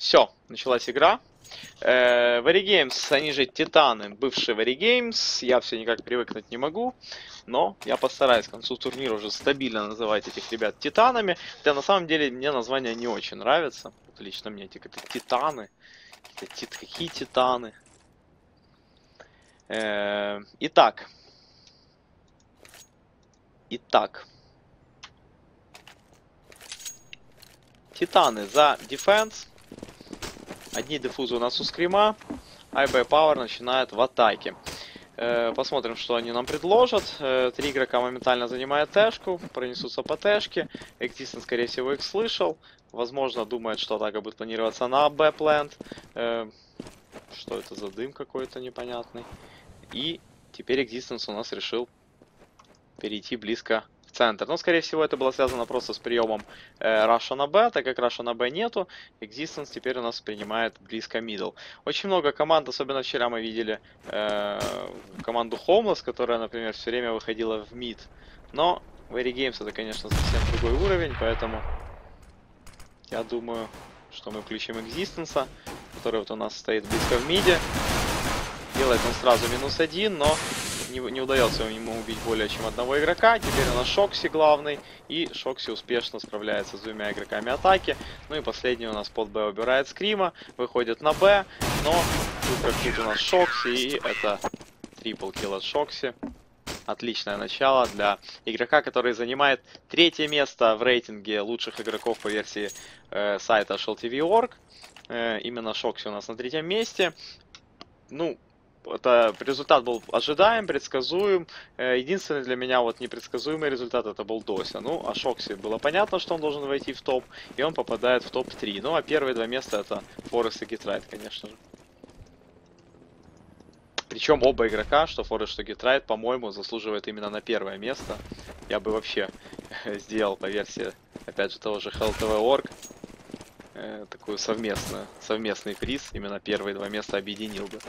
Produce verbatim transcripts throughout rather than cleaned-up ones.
Все, началась игра. Э, Wargames, они же Титаны, бывшие Wargames. Я все никак привыкнуть не могу. Но я постараюсь к концу турнира уже стабильно называть этих ребят Титанами. Хотя на самом деле мне название не очень нравится. Вот лично мне эти как-то Титаны. Какие, тит, какие Титаны? Э, итак. Итак. Титаны за дефенс. Одни дефузы у нас у скрима. iBuyPower начинает в атаке. Посмотрим, что они нам предложат. Три игрока моментально занимают тэшку, пронесутся по тэшке. Экзистен, скорее всего, их слышал. Возможно, думает, что атака будет планироваться на Б-плент. Что это за дым какой-то непонятный. И теперь Экзистенс у нас решил перейти близко в центр. Но, скорее всего, это было связано просто с приемом э, Раша на Б, так как Раша на Б нету. Экзистенс теперь у нас принимает близко мидл. Очень много команд, особенно вчера мы видели э, команду Homeless, которая, например, все время выходила в мид. Но Wargames это, конечно, совсем другой уровень, поэтому я думаю, что мы включим Экзистенса, который вот у нас стоит близко в миде. Делает он сразу минус один, но не, не удается ему убить более чем одного игрока. Теперь у нас Шокси главный. И Шокси успешно справляется с двумя игроками атаки. Ну и последний у нас под Б убирает Скрима. Выходит на Б. Но тут как тут у нас Шокси. И это трипл килл от Шокси. Отличное начало для игрока, который занимает третье место в рейтинге лучших игроков по версии э, сайта шел ти ви точка орг. Э, именно Шокси у нас на третьем месте. Ну, это результат был ожидаем, предсказуем. Единственный для меня вот непредсказуемый результат это был Дося. Ну, а Шокси было понятно, что он должен войти в топ, и он попадает в топ три. Ну, а первые два места это Форест и Гитрайт, конечно же. Причем оба игрока, что Форест, что Гитрайт, по-моему, заслуживают именно на первое место. Я бы вообще сделал по версии, опять же, того же хэл ти ви точка орг такую совместную, совместный приз. Именно первые два места объединил бы.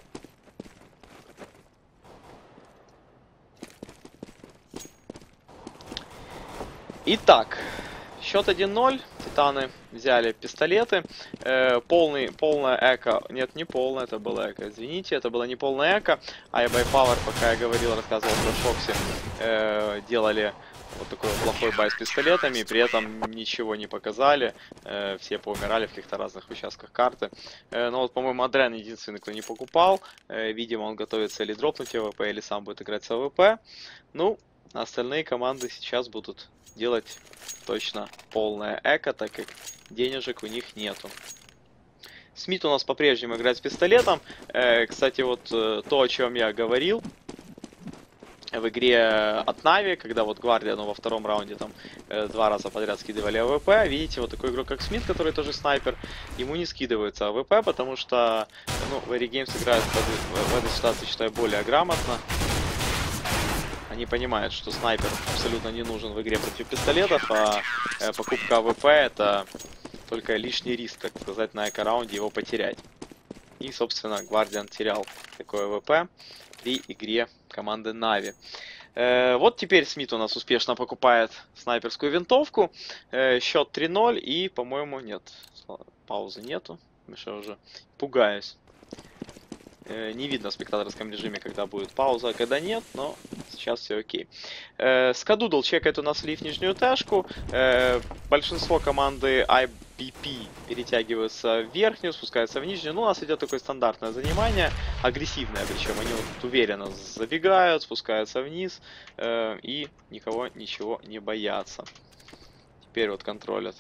Итак, счет один ноль. Титаны взяли пистолеты. Э, полный, полная эко. Нет, не полная, это было эко. Извините, это было не полная эко. iBuyPower, пока я говорил, рассказывал про Шокси, э, делали вот такой плохой бай с пистолетами. При этом ничего не показали. Э, все поумирали в каких-то разных участках карты. Э, но вот, по-моему, Адрен единственный, кто не покупал. Э, видимо, он готовится или дропнуть АВП, или сам будет играть с АВП. Ну, остальные команды сейчас будут делать точно полное эко, так как денежек у них нету. Смит у нас по-прежнему играет с пистолетом. Э, кстати, вот э, то, о чем я говорил в игре от Нави, когда вот Гвардия, ну, во втором раунде там э, два раза подряд скидывали АВП. Видите, вот такой игрок, как Смит, который тоже снайпер, ему не скидывается АВП, потому что, ну, Wargames играет в, в, в этой ситуации, считаю, более грамотно. Они понимают, что снайпер абсолютно не нужен в игре против пистолетов, а э, покупка АВП это только лишний риск, так сказать, на эко-раунде его потерять. И, собственно, Гвардиан терял такой АВП при игре команды Нави. Э, вот теперь Смит у нас успешно покупает снайперскую винтовку. Э, счет три ноль и, по-моему, нет, паузы нету. Я уже пугаюсь. Не видно в спектаторском режиме, когда будет пауза, а когда нет, но сейчас все окей. Э, Скадудл чекает у нас лифт нижнюю тэшку. Э, большинство команды ай би пи перетягиваются в верхнюю, спускаются в нижнюю. Ну, у нас идет такое стандартное занимание, агрессивное, причем они вот уверенно забегают, спускаются вниз э, и никого ничего не боятся. Теперь вот контролят.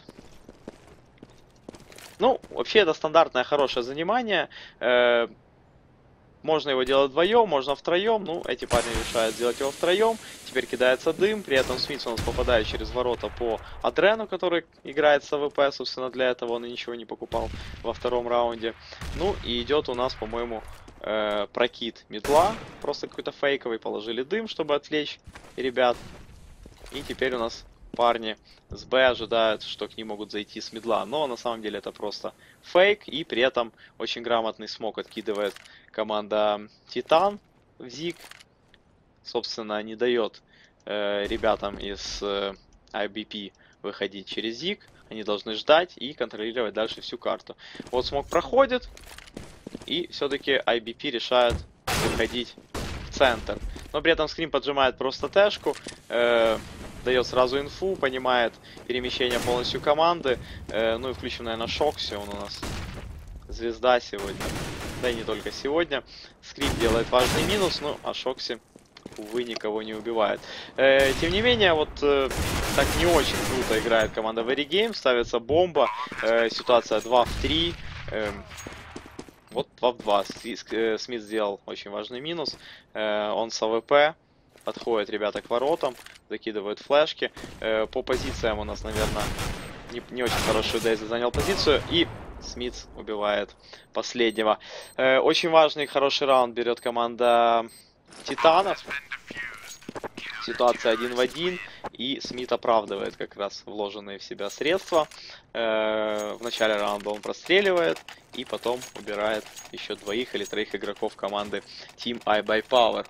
Ну, вообще это стандартное хорошее занимание. Э, Можно его делать вдвоем, можно втроем. Ну, эти парни решают сделать его втроем. Теперь кидается дым. При этом Смит у нас попадает через ворота по Адрену, который играет с АВП. Собственно, для этого он и ничего не покупал во втором раунде. Ну, и идет у нас, по-моему, э, прокид медла. Просто какой-то фейковый. Положили дым, чтобы отвлечь ребят. И теперь у нас парни с Б ожидают, что к ним могут зайти с мидла. Но на самом деле это просто фейк. И при этом очень грамотный смог откидывает команда Титан в Зиг. Собственно, не дает э, ребятам из э, ай би пи выходить через зиг. Они должны ждать и контролировать дальше всю карту. Вот смог проходит. И все-таки ай би пи решает выходить в центр. Но при этом Скрим поджимает просто тэшку. Э, дает сразу инфу, понимает перемещение полностью команды. Э, ну и включим, наверное, Шокси. Он у нас звезда сегодня. Да и не только сегодня. Скрим делает важный минус. Ну, а Шокси, увы, никого не убивает. Э, тем не менее, вот э, так не очень круто играет команда Very Game. Ставится бомба. Э, ситуация два в три. Э, вот два в два. Смит сделал очень важный минус. Э, он с АВП. Подходят ребята к воротам. Закидывают флешки. Э, по позициям у нас, наверное, не, не очень хороший Дейзи занял позицию. И Смит убивает последнего. Э, очень важный и хороший раунд берет команда Титанов. Ситуация один в один. И Смит оправдывает как раз вложенные в себя средства. Э, в начале раунда он простреливает. И потом убирает еще двоих или троих игроков команды Team iBuyPower.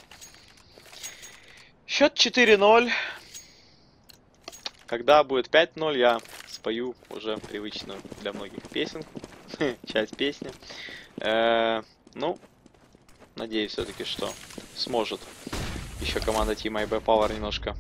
Счет четыре ноль. Когда будет пять ноль, я спою уже привычную для многих песенку. Часть песни. Э, ну, надеюсь все-таки, что сможет еще команда Team iBuyPower немножко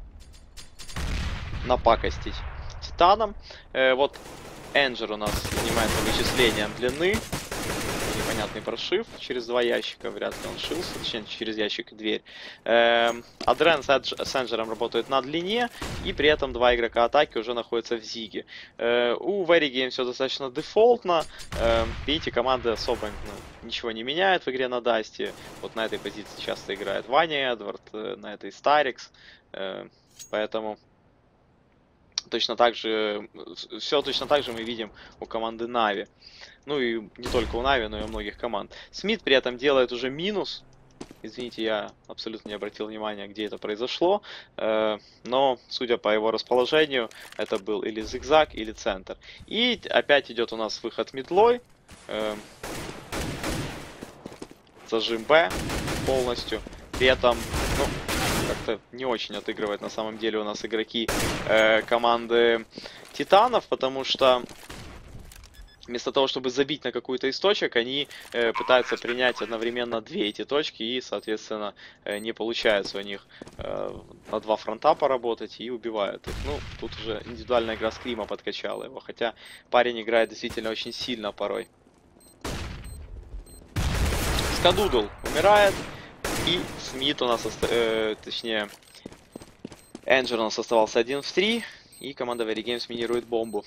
напакостить Титаном. Э, вот Энджер у нас занимается вычислением длины. Непонятный прошив через два ящика, вряд ли он шился, точнее через ящик и дверь. Эм, Адрен с, Эдж, с Энджером работают на длине, и при этом два игрока атаки уже находятся в зиге. Э, у Very Game все достаточно дефолтно. Э, видите, команда особо ну, ничего не меняет в игре на Дасте. Вот на этой позиции часто играет Ваня Эдвард, э, на этой Старикс. Э, поэтому точно так же, все точно так же мы видим у команды Нави. Ну и не только у Нави, но и у многих команд. Смит при этом делает уже минус. Извините, я абсолютно не обратил внимания, где это произошло. Э, но, судя по его расположению, это был или зигзаг, или центр. И опять идет у нас выход мидлой. Э, зажим Б полностью. При этом, ну, как-то не очень отыгрывает на самом деле у нас игроки э, команды Титанов, потому что вместо того, чтобы забить на какую-то из точек, они э, пытаются принять одновременно две эти точки и, соответственно, э, не получается у них э, на два фронта поработать и убивают их. Ну, тут уже индивидуальная игра Скрима подкачала его, хотя парень играет действительно очень сильно порой. Скадудл умирает, и Смит у нас, э, точнее, Энджер у нас оставался один в три, и команда Very Games минирует бомбу.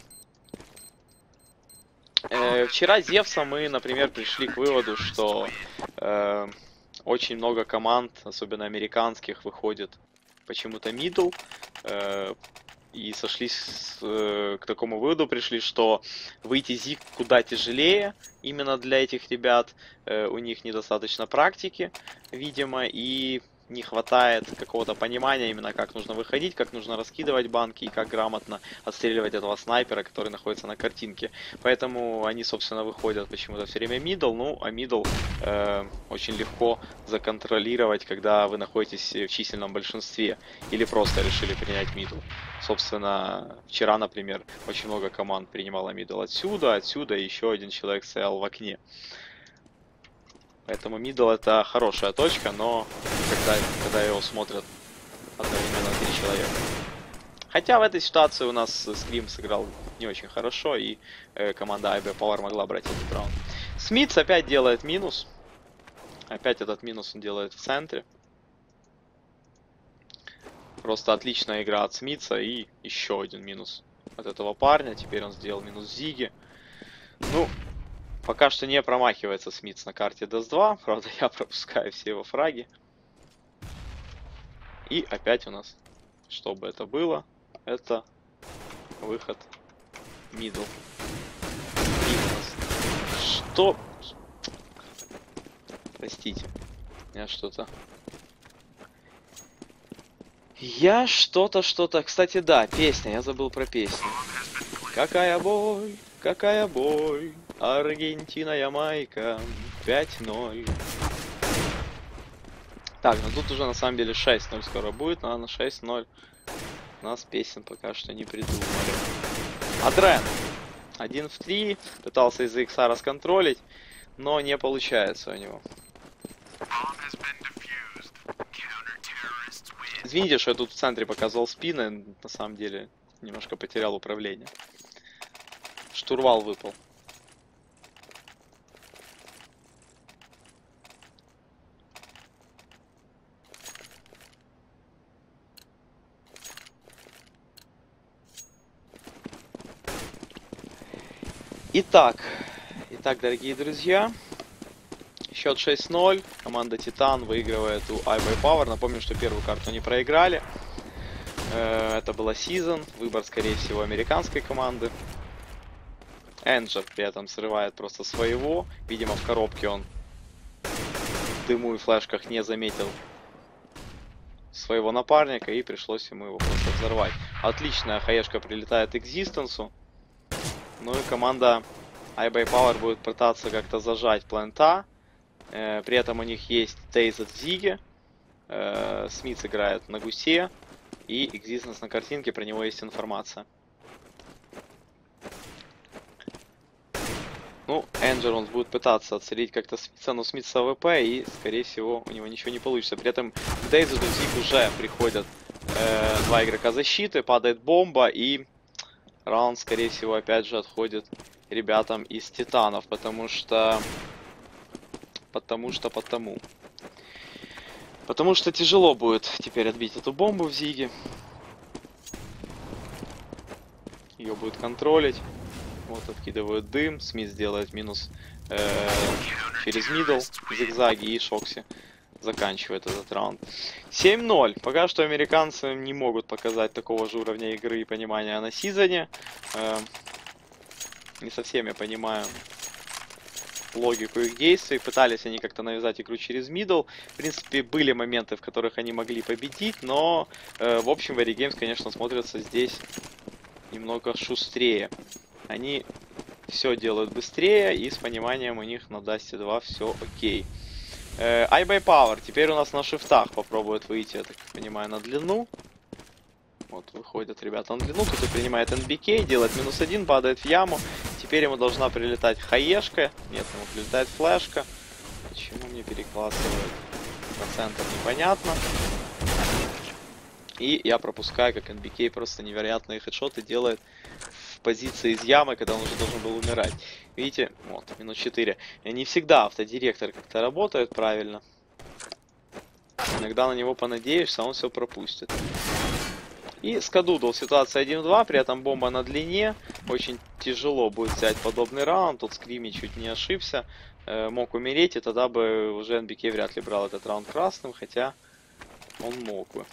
Э, вчера Зевса мы, например, пришли к выводу, что э, очень много команд, особенно американских, выходит почему-то мидл. Э, и сошлись с, э, к такому выводу, пришли, что выйти зиг куда тяжелее именно для этих ребят. Э, у них недостаточно практики, видимо, и не хватает какого-то понимания именно, как нужно выходить, как нужно раскидывать банки и как грамотно отстреливать этого снайпера, который находится на картинке. Поэтому они, собственно, выходят почему-то все время мидл. Ну, а мидл э, очень легко законтролировать, когда вы находитесь в численном большинстве или просто решили принять мидл. Собственно, вчера, например, очень много команд принимало мидл отсюда, отсюда, и еще один человек стоял в окне. Поэтому мидл это хорошая точка, но когда, когда его смотрят одновременно три человека. Хотя в этой ситуации у нас Скрим сыграл не очень хорошо, и э, команда iBuyPower могла брать этот раунд. Смитс опять делает минус. Опять этот минус он делает в центре. Просто отличная игра от Смитса, и еще один минус от этого парня. Теперь он сделал минус Зиги. Ну... Пока что не промахивается Смитс на карте даст два. Правда, я пропускаю все его фраги. И опять у нас, что бы это было, это выход мидл. Что? Простите. Я что-то... Я что-то, что-то... Кстати, да, песня. Я забыл про песню. Какая боль, какая боль. Аргентина, Ямайка, пять ноль. Так, ну тут уже на самом деле шесть ноль скоро будет, но на шесть ноль у нас песен пока что не придумали. Адрен. один в три. Пытался из-за икса расконтролить, но не получается у него. Извините, что я тут в центре показывал спины. На самом деле, немножко потерял управление. Штурвал выпал. Итак, итак, дорогие друзья, счет шесть ноль, команда Титан выигрывает у iBuyPower. Напомню, что первую карту они проиграли. Это была Season, выбор, скорее всего, американской команды. Энджер при этом срывает просто своего. Видимо, в коробке он в дыму и флешках не заметил своего напарника, и пришлось ему его просто взорвать. Отличная хаешка прилетает к Экзистенсу. Ну и команда iBuyPower будет пытаться как-то зажать плента. Э, при этом у них есть Dazed в Зиге. Э, Смит играет на Гусе. И Existence на картинке, про него есть информация. Ну, Энджер он будет пытаться отстрелить как-то Смитса, но Смит с АВП, и, скорее всего, у него ничего не получится. При этом к Dazed в Зиг уже приходят э, два игрока защиты, падает бомба, и раунд, скорее всего, опять же отходит ребятам из Титанов, потому что... Потому что потому. Потому что тяжело будет теперь отбить эту бомбу в Зиге. Ее будет контролить. Вот откидывают дым. Смит сделает минус э, через мидл, зигзаги, и Шокси заканчивает этот раунд. семь ноль. Пока что американцы не могут показать такого же уровня игры и понимания на Сизоне. Э, не совсем я понимаю логику их действий. Пытались они как-то навязать игру через мидл. В принципе, были моменты, в которых они могли победить, но э, в общем, Very Games, конечно, смотрятся здесь немного шустрее. Они все делают быстрее, и с пониманием у них на Dust два все окей. Э, iBuyPower теперь у нас на шифтах попробует выйти, я так понимаю, на длину. Вот, выходят ребята на длину, кто-то принимает эн би кей, делает минус один, падает в яму. Теперь ему должна прилетать хаешка. Нет, ему прилетает флешка. Почему мне перекладывают на центр, непонятно. И я пропускаю, как эн би кей просто невероятные хедшоты делает в позиции из ямы, когда он уже должен был умирать. Видите, вот, минус четыре. Не всегда автодиректор как-то работает правильно. Иногда на него понадеешься, а он все пропустит. И Скадудл, ситуация один в два, при этом бомба на длине. Очень тяжело будет взять подобный раунд. Тут Скрими чуть не ошибся. Э, мог умереть, и тогда бы уже эн би кей вряд ли брал этот раунд красным, хотя он мог бы.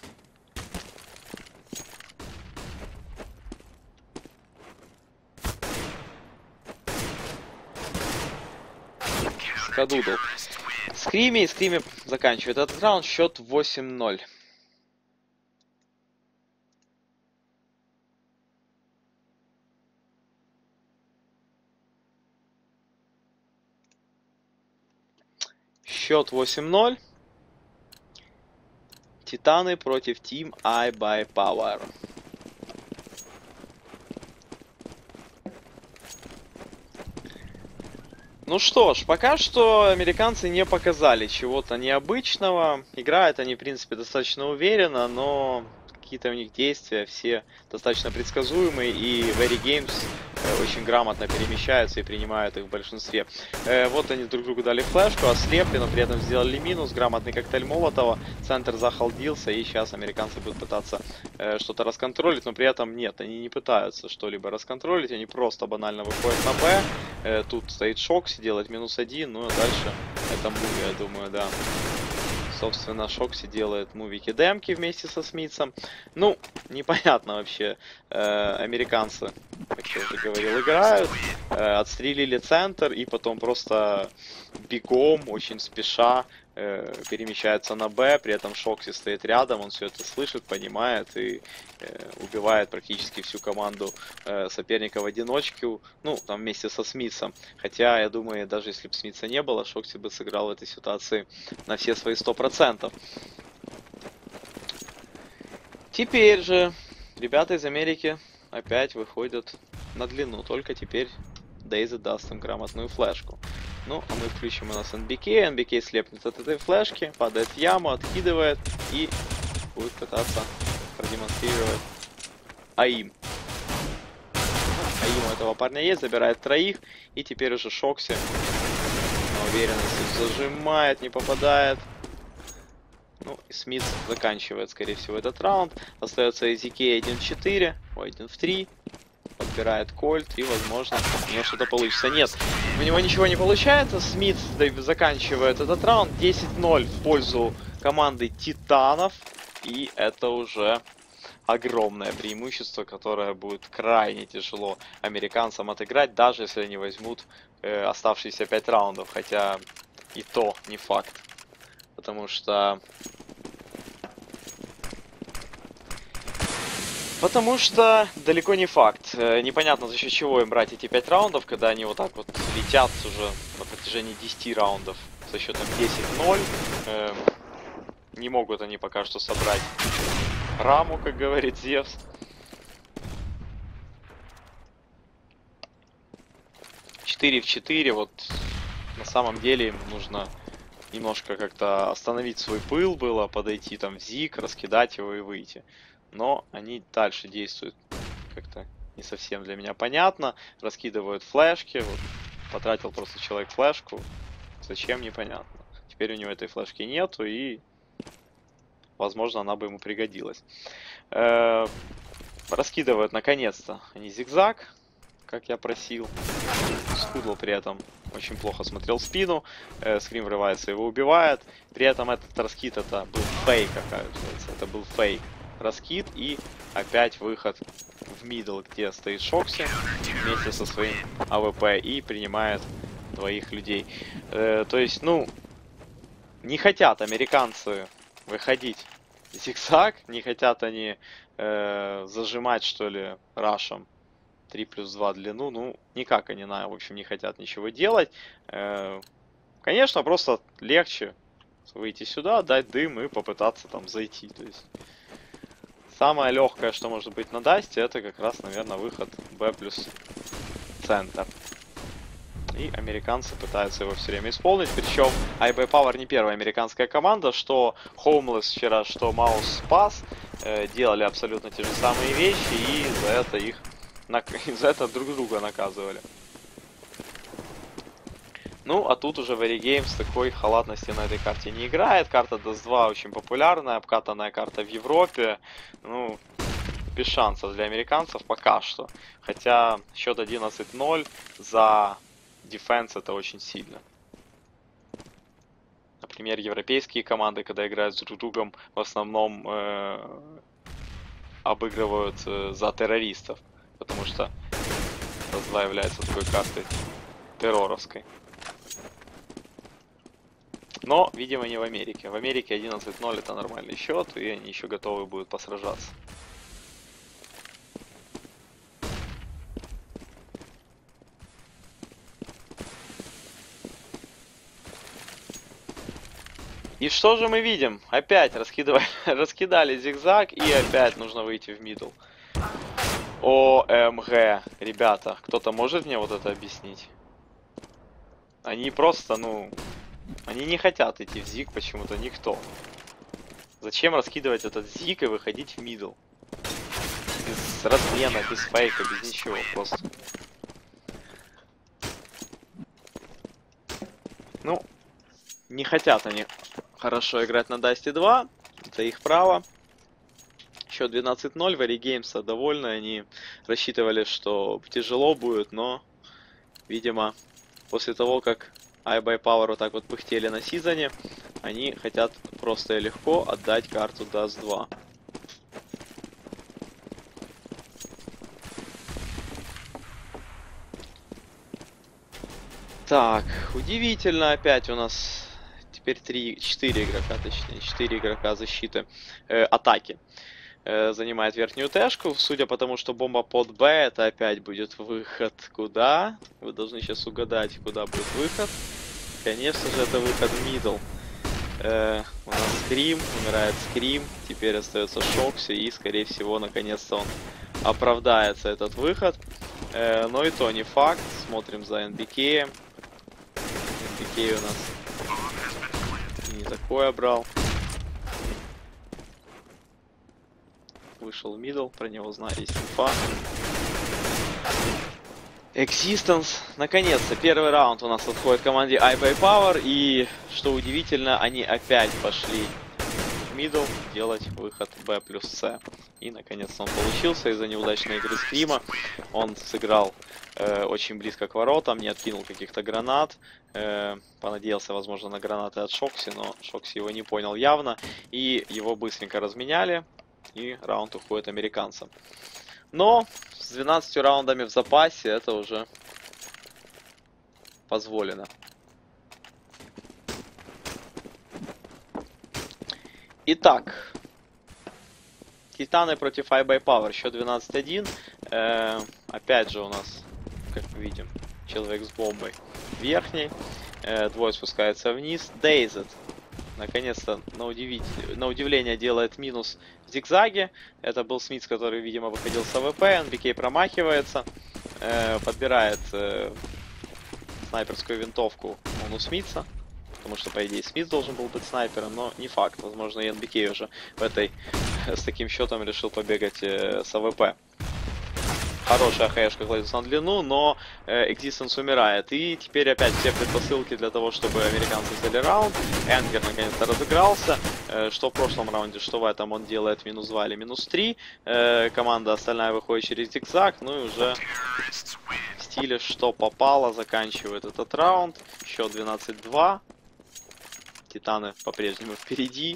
Скадудл. Скрими, и Скрими заканчивает этот раунд. Счет восемь ноль. Счет восемь ноль. Титаны против Team iBuyPower. Ну что ж, пока что американцы не показали чего-то необычного. Играют они, в принципе, достаточно уверенно, но какие-то у них действия все достаточно предсказуемые, и Very Games очень грамотно перемещаются и принимают их в большинстве. Э, вот они друг другу дали флешку, ослепли, но при этом сделали минус. Грамотный коктейль Молотова. Центр захалдился, и сейчас американцы будут пытаться э, что-то расконтролить, но при этом нет, они не пытаются что-либо расконтролить, они просто банально выходят на Б. Э, тут стоит Шокси, делает минус один, ну а дальше это муви, я думаю, да. Собственно, Шокси делает мувики демки вместе со Смитсом. Ну, непонятно вообще. Э, американцы, как я уже говорил, играют. Э, отстрелили центр и потом просто бегом, очень спеша, э, перемещаются на Б. При этом Шокси стоит рядом, он все это слышит, понимает и э, убивает практически всю команду э, соперника в одиночку. Ну, там вместе со Смитсом. Хотя, я думаю, даже если бы Смитса не было, Шокси бы сыграл в этой ситуации на все свои сто процентов. Теперь же ребята из Америки опять выходят на длину, только теперь Дейзи даст им грамотную флешку. Ну, а мы включим у нас эн би кей, эн би кей слепнет от этой флешки, падает в яму, откидывает и будет пытаться продемонстрировать АИМ. АИМ у этого парня есть, забирает троих, и теперь уже Шокси на уверенности зажимает, не попадает. Ну, и Смит заканчивает, скорее всего, этот раунд. Остается эй зет кей один в четыре, ой, один в три. Подбирает Кольт, и, возможно, у него что-то получится. Нет, у него ничего не получается. Смит заканчивает этот раунд. десять ноль в пользу команды Титанов. И это уже огромное преимущество, которое будет крайне тяжело американцам отыграть, даже если они возьмут э, оставшиеся пять раундов. Хотя и то не факт. Потому что... Потому что далеко не факт. Непонятно, за счет чего им брать эти пять раундов, когда они вот так вот летят уже на протяжении десяти раундов со счетом десять ноль. Эм, не могут они пока что собрать раму, как говорит Зевс. четыре в четыре, вот на самом деле им нужно немножко как-то остановить свой пыл было, подойти там в зиг, раскидать его и выйти. Но они дальше действуют как-то не совсем для меня понятно. Раскидывают флешки. Вот, потратил просто человек флешку. Зачем, непонятно. Теперь у него этой флешки нету, и возможно она бы ему пригодилась. Э-э- раскидывают наконец-то они зигзаг, как я просил. Скудл при этом очень плохо смотрел в спину. Э, Скрим врывается, его убивает. При этом этот раскид, это был фейк, оказывается. Это был фейк. Раскид и опять выход в мидл, где стоит Шокси вместе со своим АВП и принимает двоих людей. Э, то есть, ну, не хотят американцы выходить в зигзаг, не хотят они э, зажимать, что ли, рашем три плюс два длину, ну, никак они, на, в общем, не хотят ничего делать. Э, конечно, просто легче выйти сюда, дать дым и попытаться там зайти, то есть... Самое легкое, что может быть на Дасте, это как раз, наверное, выход Б плюс центр. И американцы пытаются его все время исполнить. Причем iBuyPower не первая американская команда, что Homeless вчера, что Mouse Pass э, делали абсолютно те же самые вещи, и за это их за это друг друга наказывали. Ну, а тут уже Wargames такой халатности на этой карте не играет. Карта даст два очень популярная, обкатанная карта в Европе. Ну, без шансов для американцев пока что. Хотя счет одиннадцать ноль за дефенс это очень сильно. Например, европейские команды, когда играют с друг другом, в основном э, обыгрывают э, за террористов. Потому что даст два является такой картой терроровской. Но, видимо, не в Америке. В Америке одиннадцать ноль это нормальный счет, и они еще готовы будут посражаться. И что же мы видим? Опять раскидывали, раскидали зигзаг, и опять нужно выйти в мидл. ОМГ. Ребята, кто-то может мне вот это объяснить? Они просто, ну... Они не хотят идти в зиг почему-то, никто. Зачем раскидывать этот зиг и выходить в мидл? Без размена, без фейка, без ничего, просто. Ну, не хотят они хорошо играть на Дасте два. Это их право. Счет двенадцать ноль, Wargames довольны. Они рассчитывали, что тяжело будет, но, видимо, после того, как iBuyPower вот так вот пыхтели на сизоне, они хотят просто и легко отдать карту Даст два. Так, удивительно, опять у нас теперь три, четыре игрока, точнее, четыре игрока защиты, э, атаки. Э, занимает верхнюю тэшку, судя по тому, что бомба под Б, это опять будет выход куда? Вы должны сейчас угадать, куда будет выход. Конечно же, это выход в мидл. Э, у нас Скрим, умирает Скрим, теперь остается Шокси, и, скорее всего, наконец-то он оправдается, этот выход. Э, но и то не факт. Смотрим за эн би кей. эн би кей у нас не такое брал. Вышел в мидл, про него знаю, есть инфа. Existence. Наконец-то, первый раунд у нас отходит команде iBuyPower. И, что удивительно, они опять пошли в мидл делать выход B плюс C. И, наконец-то, он получился из-за неудачной игры Скрима. Он сыграл э, очень близко к воротам, не откинул каких-то гранат. Э, понадеялся, возможно, на гранаты от Шокси, но Шокси его не понял явно. И его быстренько разменяли. И раунд уходит американцам. Но с двенадцатью раундами в запасе это уже позволено. Итак, Титаны против iBuyPower, счет двенадцать один. Э, опять же у нас, как мы видим, человек с бомбой верхней. Э, двое спускаются вниз. Dazed, наконец-то, на, удивить... на удивление, делает минус в зигзаге. Это был Смитс, который, видимо, выходил с АВП. эн би кей промахивается. Э, подбирает э, снайперскую винтовку он у Смитса. Потому что, по идее, Смит должен был быть снайпером, но не факт. Возможно, и эн би кей уже в этой, с таким счетом решил побегать э, с АВП. Хорошая хэшка кладется на длину, но э, Existence умирает. И теперь опять все предпосылки для того, чтобы американцы взяли раунд. Энгер наконец-то разыгрался. Э, что в прошлом раунде, что в этом он делает минус два или минус три. Э, команда остальная выходит через зигзаг. Ну и уже в стиле что попало заканчивает этот раунд. Счет двенадцать два. Титаны по-прежнему впереди.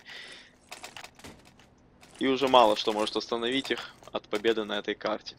И уже мало что может остановить их от победы на этой карте.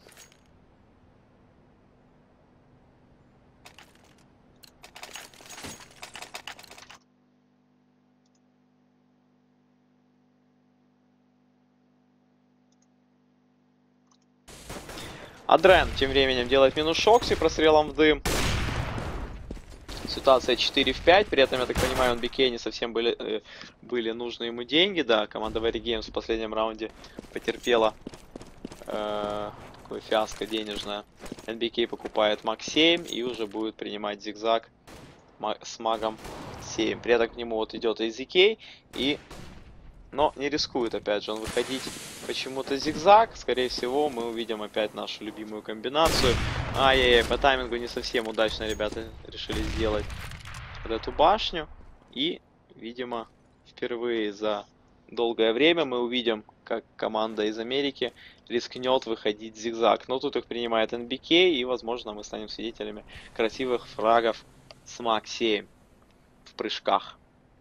Адрен тем временем делает минус Шокси прострелом в дым. Ситуация четыре в пять, при этом, я так понимаю, эн би кей не совсем были, э, были нужны ему деньги. Да, команда Very Games в последнем раунде потерпела э, такое фиаско денежное. эн би кей покупает маг семь и уже будет принимать зигзаг с магом семь. При этом к нему вот идет эй зет кей и... Но не рискует, опять же, он выходить почему-то зигзаг. Скорее всего, мы увидим опять нашу любимую комбинацию. Ай-яй-яй, по таймингу не совсем удачно ребята решили сделать вот эту башню. И, видимо, впервые за долгое время мы увидим, как команда из Америки рискнет выходить зигзаг. Но тут их принимает эн би кей, и, возможно, мы станем свидетелями красивых фрагов с маг семь в прыжках.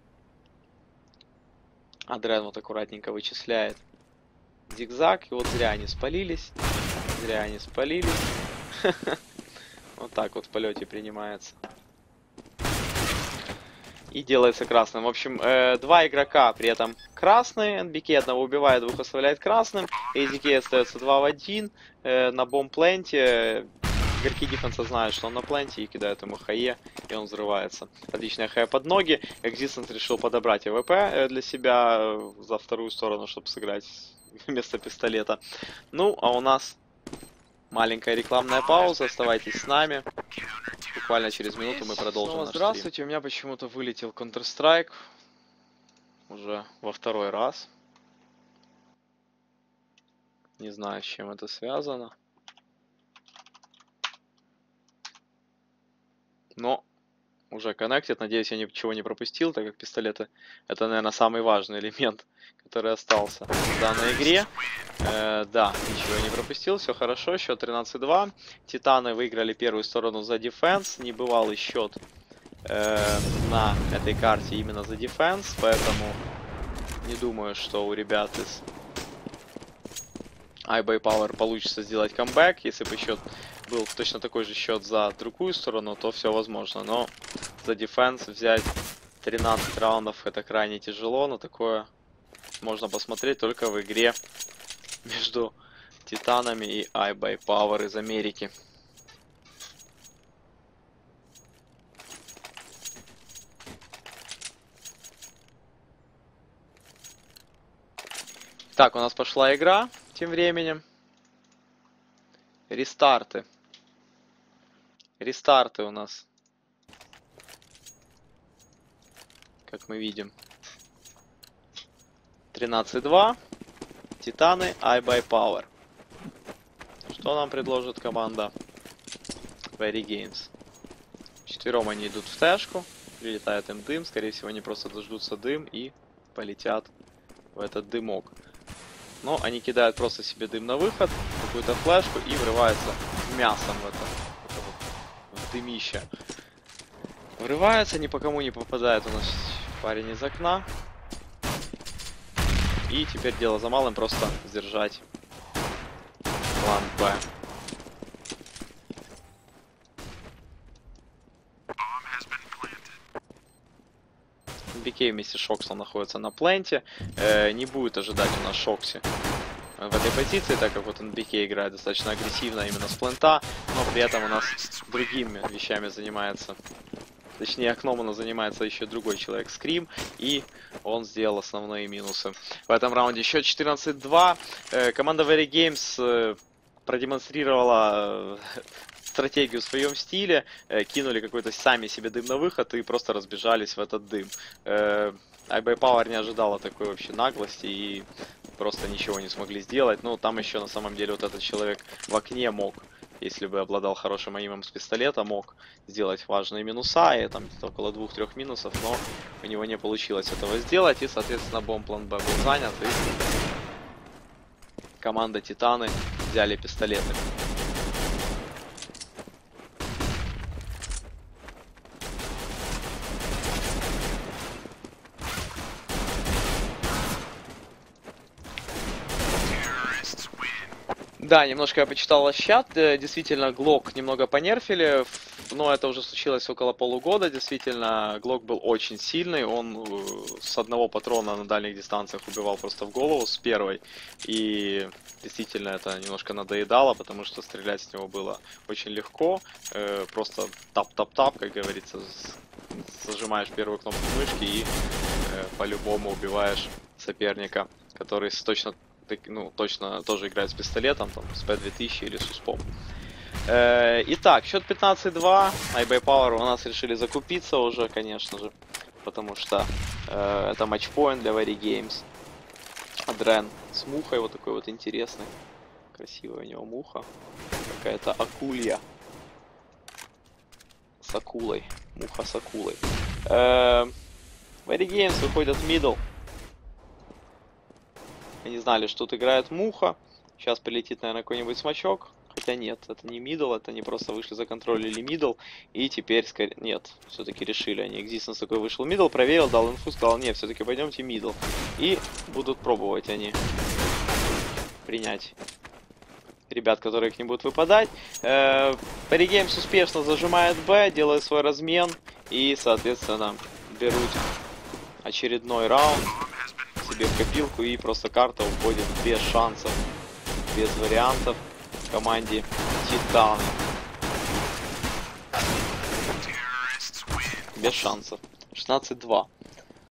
Адрен вот аккуратненько вычисляет зигзаг. И вот зря они спалились. Зря они спалились. Вот так вот в полете принимается. И делается красным. В общем, э, два игрока при этом красные. эн би кей одного убивает, двух оставляет красным. эй зет кей остается два в один. Э, на бомб-пленте. Игроки дефенса знают, что он на пленте, и кидают ему хае, и он взрывается. Отличная хае под ноги. Existence решил подобрать АВП для себя за вторую сторону, чтобы сыграть вместо пистолета. Ну, а у нас маленькая рекламная пауза. Оставайтесь с нами. Буквально через минуту мы продолжим Снова наш здравствуйте, стрим. У меня почему-то вылетел Counter-Strike. Уже во второй раз. Не знаю, с чем это связано. Но уже коннектит. Надеюсь, я ничего не пропустил, так как пистолеты это, наверное, самый важный элемент, который остался в данной игре. Э, да, ничего не пропустил, все хорошо. Счет тринадцать два. Титаны выиграли первую сторону за дефенс. Небывалый счет э, на этой карте именно за дефенс, поэтому не думаю, что у ребят из iBuyPower получится сделать камбэк. Если бы счет был точно такой же счет за другую сторону, то все возможно. Но за дефенс взять тринадцать раундов это крайне тяжело. Но такое можно посмотреть только в игре между Титанами и iBuyPower из Америки. Так, у нас пошла игра тем временем. Рестарты. Рестарты у нас. Как мы видим. тринадцать два. Титаны, iBuyPower. Что нам предложит команда Very Games? Четвером они идут в тэшку. Прилетает им дым. Скорее всего, они просто дождутся дым и полетят в этот дымок. Но они кидают просто себе дым на выход, какую-то флешку и врываются мясом в это, это вот, в дымище. Врывается, ни по кому не попадает у нас парень из окна. И теперь дело за малым, просто сдержать план Б. би кей вместе с Шоксом находится на пленте. Э, не будет ожидать у нас Шокси в этой позиции, так как вот эн би кей играет достаточно агрессивно именно с плента, но при этом у нас другими вещами занимается. Точнее, окном у нас занимается еще другой человек, Скрим, и он сделал основные минусы. В этом раунде счет четырнадцать два. Э, команда Very Games э, продемонстрировала э, стратегию в своем стиле, э, кинули какой-то сами себе дым на выход и просто разбежались в этот дым. Э, iBuyPower не ожидала такой вообще наглости и просто ничего не смогли сделать. Ну, там еще на самом деле вот этот человек в окне мог, если бы обладал хорошим аимом с пистолета, мог сделать важные минуса, и там где-то около двух-трех минусов, но у него не получилось этого сделать, и, соответственно, бомб-план Б был занят, и команда Титаны взяли пистолеты. Да, немножко я почитал чат, действительно, Глок немного понерфили, но это уже случилось около полугода, действительно, Глок был очень сильный, он с одного патрона на дальних дистанциях убивал просто в голову с первой, и действительно это немножко надоедало, потому что стрелять с него было очень легко, просто тап-тап-тап, как говорится, зажимаешь первую кнопку мышки и по-любому убиваешь соперника, который точно ну, точно тоже играет с пистолетом, там, с пэ две тысячи или с успом. Э, итак, счет пятнадцать два. iBuyPower у нас решили закупиться уже, конечно же, потому что э, это матчпоинт для Very Games. Адрен с мухой, вот такой вот интересный. Красивая у него муха. Какая-то акулья. С акулой. Муха с акулой. Э, Very Games выходят в мидл. Они знали, что тут играет муха. Сейчас прилетит, наверное, какой-нибудь смачок. Хотя нет, это не мидл, это они просто вышли за контроль или мидл. И теперь, скорее... Нет, все-таки решили они. Экзистенс такой вышел мидл, проверил, дал инфу, сказал, нет, все-таки пойдемте мидл. И будут пробовать они принять ребят, которые к ним будут выпадать. Very Games успешно зажимает Б, делает свой размен. И, соответственно, берут очередной раунд себе в копилку, и просто карта уходит без шансов, без вариантов команде Титаны. Без шансов. шестнадцать два.